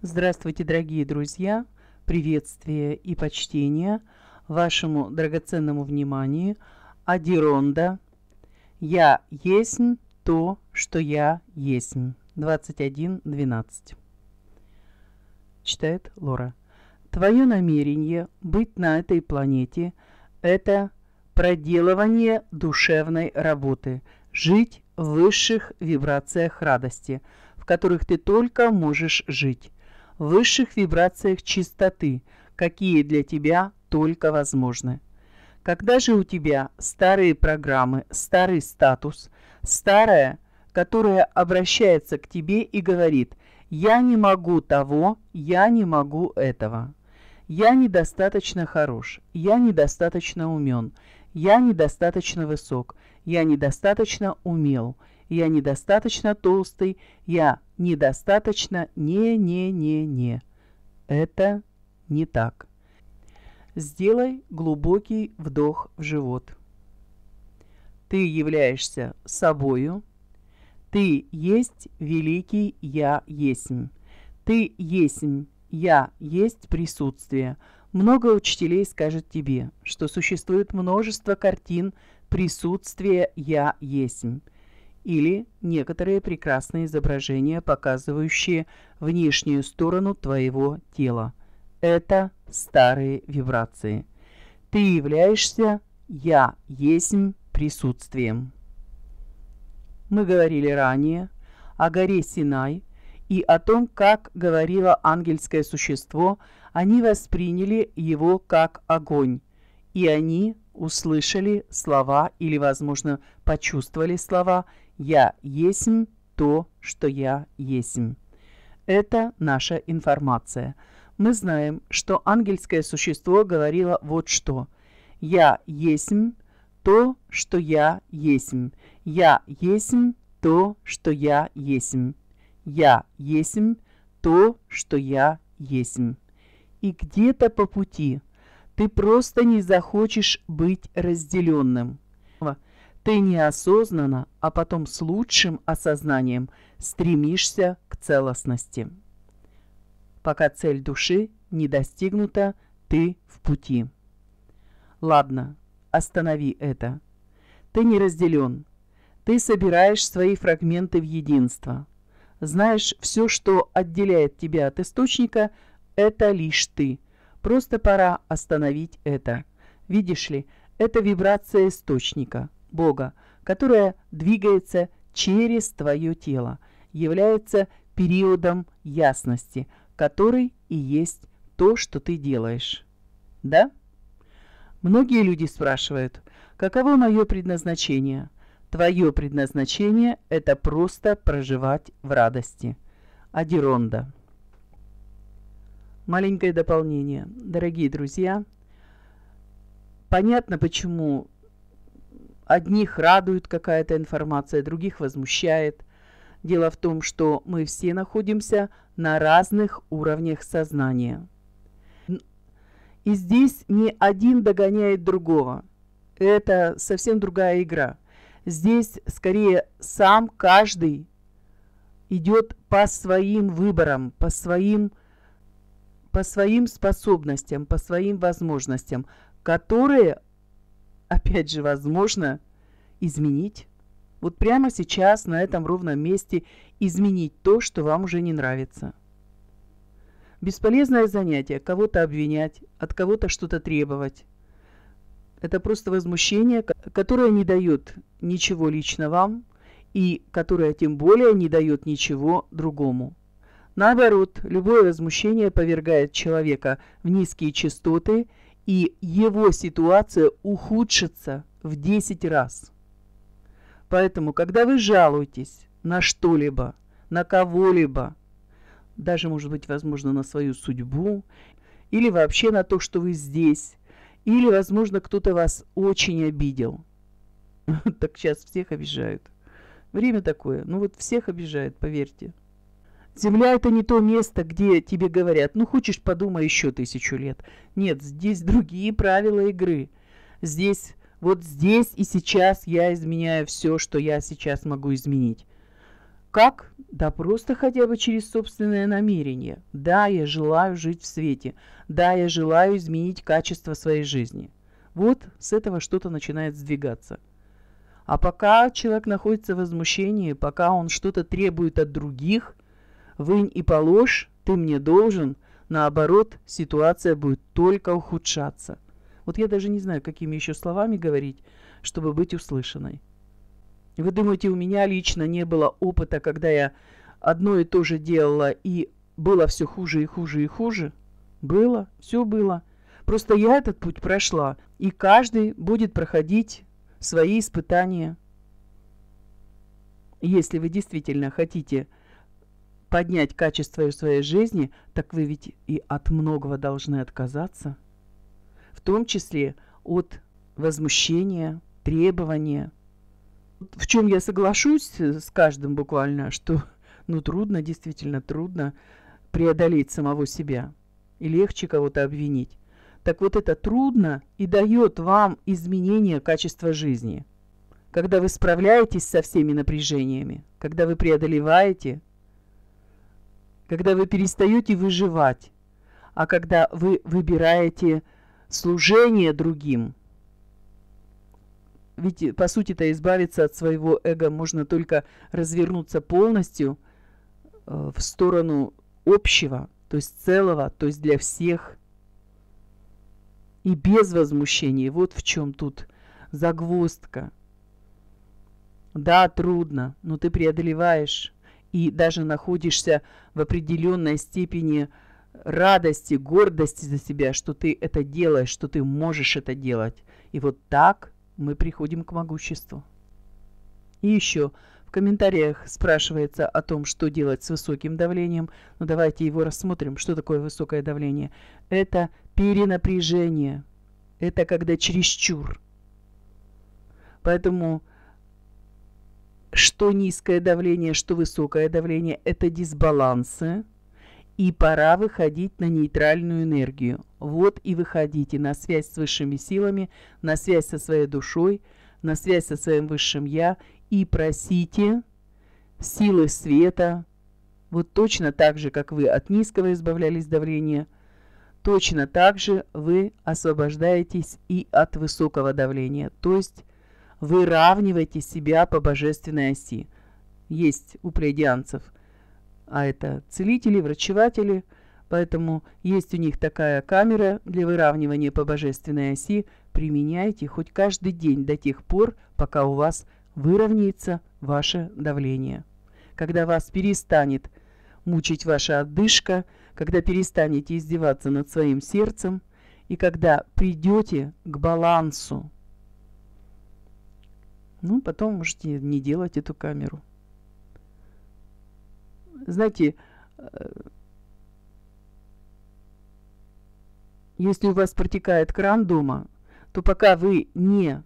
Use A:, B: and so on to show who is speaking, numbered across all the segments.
A: Здравствуйте, дорогие друзья! Приветствие и почтение вашему драгоценному вниманию. Адиронда. Я есмь то, что я есмь. 21:12. Читает Лора. Твое намерение быть на этой планете – это проделывание душевной работы, жить в высших вибрациях радости, в которых ты только можешь жить, в высших вибрациях чистоты, какие для тебя только возможны. Когда же у тебя старые программы, старый статус, старое, которое обращается к тебе и говорит: «Я не могу того, я не могу этого». Я недостаточно хорош, я недостаточно умен, я недостаточно высок, я недостаточно умел, я недостаточно толстый, я недостаточно не. Это не так. Сделай глубокий вдох в живот. Ты являешься собою. Ты есть великий Я Есмь. Ты есмь. Я есть присутствие. Много учителей скажет тебе, что существует множество картин присутствия Я Есмь. Или некоторые прекрасные изображения, показывающие внешнюю сторону твоего тела. Это старые вибрации. Ты являешься Я Есмь присутствием. Мы говорили ранее о горе Синай и о том, как говорило ангельское существо, они восприняли его как огонь, и они услышали слова или, возможно, почувствовали слова «Я есмь то, что я есмь». Это наша информация. Мы знаем, что ангельское существо говорило вот что: «Я есмь то, что я есмь. Я есмь то, что я есмь. Я есмь то, что я есмь». И где-то по пути ты просто не захочешь быть разделенным. Ты неосознанно, а потом с лучшим осознанием стремишься к целостности. Пока цель души не достигнута, ты в пути. Ладно, останови это. Ты не разделен. Ты собираешь свои фрагменты в единство. Знаешь, все, что отделяет тебя от источника, это лишь ты. Просто пора остановить это. Видишь ли, это вибрация источника, Бога, которая двигается через твое тело, является периодом ясности, который и есть то, что ты делаешь. Да? Многие люди спрашивают: каково мое предназначение? Твое предназначение – это просто проживать в радости. Адиронда. Маленькое дополнение. Дорогие друзья, понятно, почему одних радует какая-то информация, других возмущает. Дело в том, что мы все находимся на разных уровнях сознания. И здесь ни один догоняет другого. Это совсем другая игра. Здесь скорее сам каждый идет по своим выборам, по своим способностям, по своим возможностям, которые, опять же, возможно изменить. Вот прямо сейчас на этом ровном месте изменить то, что вам уже не нравится. Бесполезное занятие – кого-то обвинять, от кого-то что-то требовать. Это просто возмущение, которое не дает ничего лично вам и которое тем более не дает ничего другому. Наоборот, любое возмущение повергает человека в низкие частоты, и его ситуация ухудшится в 10 раз. Поэтому, когда вы жалуетесь на что-либо, на кого-либо, даже, может быть, возможно, на свою судьбу, или вообще на то, что вы здесь, или, возможно, кто-то вас очень обидел. Так сейчас всех обижают. Время такое. Ну вот всех обижают, поверьте. Земля – это не то место, где тебе говорят: ну хочешь, подумай еще 1000 лет. Нет, здесь другие правила игры. Здесь, вот здесь и сейчас я изменяю все, что я сейчас могу изменить. Как? Да просто хотя бы через собственное намерение. Да, я желаю жить в свете. Да, я желаю изменить качество своей жизни. Вот с этого что-то начинает сдвигаться. А пока человек находится в возмущении, пока он что-то требует от других, вынь и положь, ты мне должен, наоборот, ситуация будет только ухудшаться. Вот я даже не знаю, какими еще словами говорить, чтобы быть услышанной. Вы думаете, у меня лично не было опыта, когда я одно и то же делала, и было все хуже и хуже и хуже? Было, все было. Просто я этот путь прошла, и каждый будет проходить свои испытания. Если вы действительно хотите поднять качество своей жизни, так вы ведь и от многого должны отказаться. В том числе от возмущения, требования. В чем я соглашусь с каждым буквально, что трудно, действительно трудно преодолеть самого себя. И легче кого-то обвинить. Так вот это трудно и дает вам изменение качества жизни. Когда вы справляетесь со всеми напряжениями, когда вы преодолеваете, когда вы перестаете выживать, а когда вы выбираете служение другим. Ведь, по сути-то, избавиться от своего эго можно только развернуться полностью в сторону общего, то есть целого, то есть для всех. И без возмущения. Вот в чем тут загвоздка. Да, трудно, но ты преодолеваешь и даже находишься в определенной степени радости, гордости за себя, что ты это делаешь, что ты можешь это делать. И вот так мы приходим к могуществу. И еще в комментариях спрашивается о том, что делать с высоким давлением. Ну, давайте его рассмотрим. Что такое высокое давление? Это перенапряжение. Это когда чересчур. Поэтому что низкое давление, что высокое давление – это дисбалансы. И пора выходить на нейтральную энергию. Вот и выходите на связь с высшими силами, на связь со своей душой, на связь со своим высшим Я и просите силы света. Вот точно так же, как вы от низкого избавлялись давления, точно так же вы освобождаетесь и от высокого давления. То есть выравниваете себя по божественной оси. Есть у плейадианцев, а это целители, врачеватели, поэтому есть у них такая камера для выравнивания по божественной оси. Применяйте хоть каждый день до тех пор, пока у вас выровняется ваше давление. Когда вас перестанет мучить ваша отдышка, когда перестанете издеваться над своим сердцем, и когда придете к балансу, потом можете не делать эту камеру. Знаете, если у вас протекает кран дома, то пока вы не...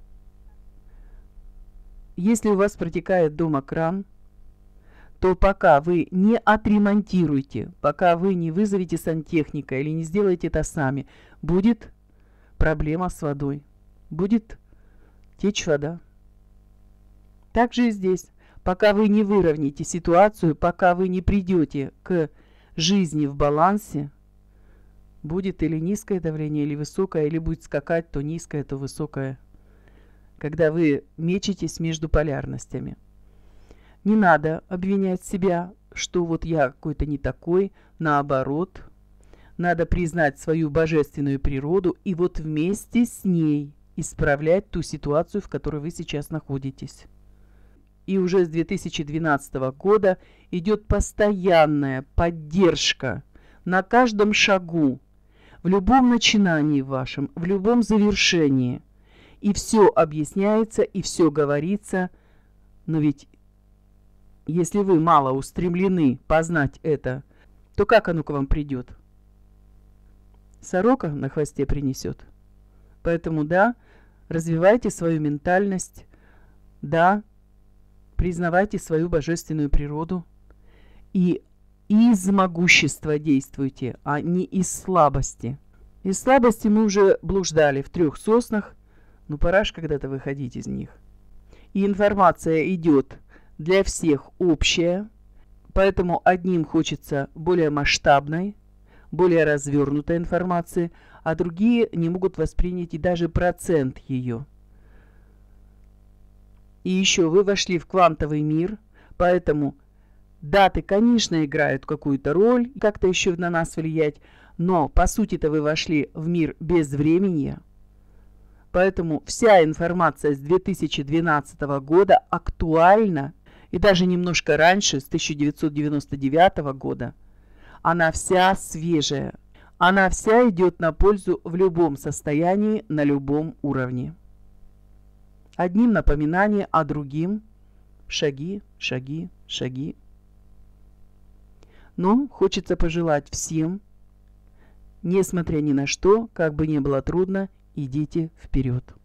A: Если у вас протекает дома кран, то пока вы не отремонтируете, пока вы не вызовете сантехника или не сделаете это сами, будет проблема с водой. Будет течь вода. Так же и здесь. Пока вы не выровняете ситуацию, пока вы не придете к жизни в балансе, будет или низкое давление, или высокое, или будет скакать то низкое, то высокое. Когда вы мечетесь между полярностями. Не надо обвинять себя, что вот я какой-то не такой, наоборот. Надо признать свою божественную природу и вот вместе с ней исправлять ту ситуацию, в которой вы сейчас находитесь. И уже с 2012 года идет постоянная поддержка на каждом шагу, в любом начинании вашем, в любом завершении. И все объясняется, и все говорится. Но ведь если вы мало устремлены познать это, то как оно к вам придет? Сорока на хвосте принесет. Поэтому да, развивайте свою ментальность, да, признавайте свою божественную природу и из могущества действуйте, а не из слабости. Из слабости мы уже блуждали в 3 соснах, но пора ж когда-то выходить из них. И информация идет для всех общая, поэтому одним хочется более масштабной, более развернутой информации, а другие не могут воспринять и даже процент ее. И еще вы вошли в квантовый мир, поэтому даты, конечно, играют какую-то роль, как-то еще на нас влиять, но по сути-то вы вошли в мир безвременья, поэтому вся информация с 2012 года актуальна, и даже немножко раньше, с 1999 года, она вся свежая, она вся идет на пользу в любом состоянии, на любом уровне. Одним напоминание, а другим шаги, шаги, шаги. Но хочется пожелать всем, несмотря ни на что, как бы ни было трудно, идите вперед.